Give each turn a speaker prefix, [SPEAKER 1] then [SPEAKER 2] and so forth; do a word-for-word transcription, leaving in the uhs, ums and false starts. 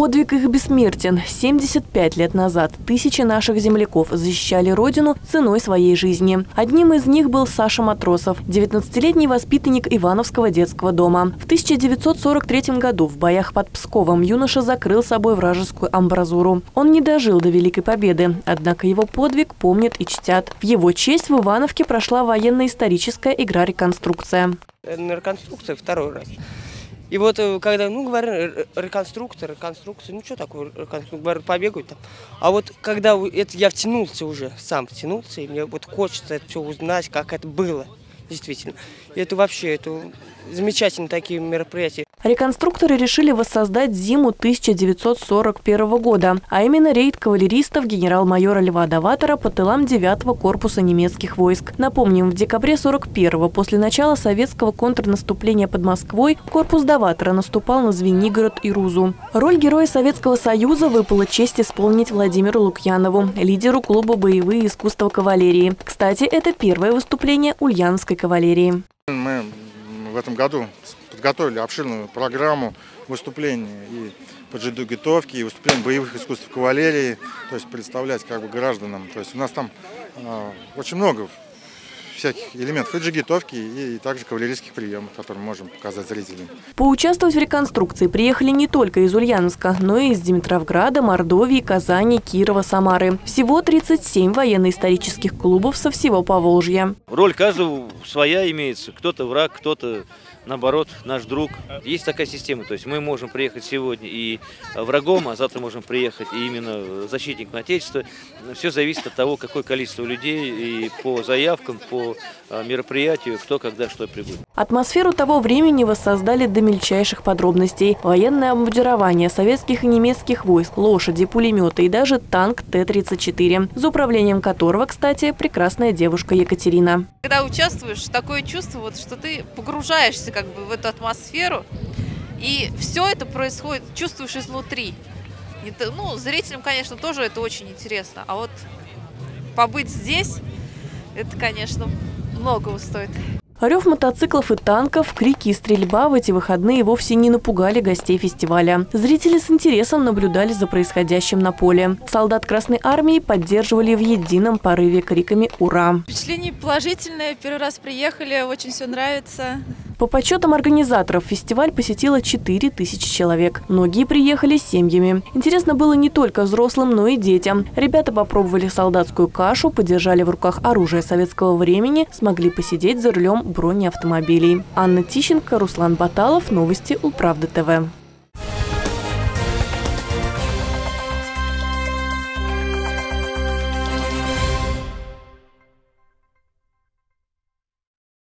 [SPEAKER 1] Подвиг их бессмертен. семьдесят пять лет назад тысячи наших земляков защищали родину ценой своей жизни. Одним из них был Саша Матросов, девятнадцатилетний воспитанник Ивановского детского дома. В тысяча девятьсот сорок третьем году в боях под Псковом юноша закрыл собой вражескую амбразуру. Он не дожил до Великой Победы, однако его подвиг помнят и чтят. В его честь в Ивановке прошла военно-историческая игра «Реконструкция».
[SPEAKER 2] На реконструкции второй раз. И вот когда, ну, говорят, реконструктор, реконструкция, ну, что такое реконструкция, говорят, побегают там. А вот когда это я втянулся уже, сам втянулся, и мне вот хочется это все узнать, как это было, действительно. И это вообще, это замечательные такие мероприятия.
[SPEAKER 1] Реконструкторы решили воссоздать зиму тысяча девятьсот сорок первого года, а именно рейд кавалеристов генерал-майора Льва Даватора по тылам девятого корпуса немецких войск. Напомним, в декабре сорок первого, после начала советского контрнаступления под Москвой, корпус Даватора наступал на Звенигород и Рузу. Роль героя Советского Союза выпала честь исполнить Владимиру Лукьянову, лидеру клуба «Боевые искусства кавалерии». Кстати, это первое выступление ульяновской кавалерии.
[SPEAKER 3] Мы в этом году подготовили обширную программу выступлений и поджиготовки, и выступлений боевых искусств кавалерии, то есть представлять как бы гражданам. То есть у нас там э, очень много всяких элементов и джигитовки, и, и также кавалерийских приемов, которые мы можем показать зрителям.
[SPEAKER 1] Поучаствовать в реконструкции приехали не только из Ульяновска, но и из Димитровграда, Мордовии, Казани, Кирова, Самары. Всего тридцать семь военно-исторических клубов со всего Поволжья.
[SPEAKER 4] Роль каждого своя имеется. Кто-то враг, кто-то, наоборот, наш друг. Есть такая система, то есть мы можем приехать сегодня и врагом, а завтра можем приехать и именно защитником Отечества. Все зависит от того, какое количество людей и по заявкам, по мероприятию, кто когда что прибудет.
[SPEAKER 1] Атмосферу того времени воссоздали до мельчайших подробностей. Военное обмундирование советских и немецких войск, лошади, пулеметы и даже танк Т тридцать четыре, за управлением которого, кстати, прекрасная девушка Екатерина.
[SPEAKER 5] Когда участвуешь, такое чувство, вот, что ты погружаешься как бы в эту атмосферу, и все это происходит, чувствуешь изнутри. Ну, зрителям, конечно, тоже это очень интересно, а вот побыть здесь, это, конечно, многого стоит.
[SPEAKER 1] Рев мотоциклов и танков, крики и стрельба в эти выходные вовсе не напугали гостей фестиваля. Зрители с интересом наблюдали за происходящим на поле. Солдат Красной Армии поддерживали в едином порыве криками «Ура!».
[SPEAKER 6] Впечатление положительное. Первый раз приехали, очень все нравится.
[SPEAKER 1] По подсчетам организаторов, фестиваль посетило четыре тысячи человек. Многие приехали с семьями. Интересно было не только взрослым, но и детям. Ребята попробовали солдатскую кашу, подержали в руках оружие советского времени, смогли посидеть за рулем бронеавтомобилей. Анна Тищенко, Руслан Баталов. Новости Улправда ТВ.